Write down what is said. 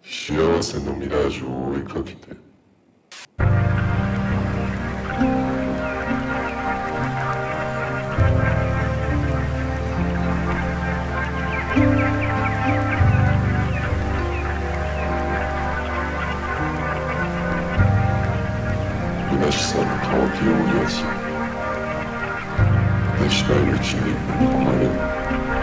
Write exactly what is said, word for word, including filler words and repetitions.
幸せのミラージュを追いかけて虚しさの渇きを癒す果てしないうちに飲み込まれる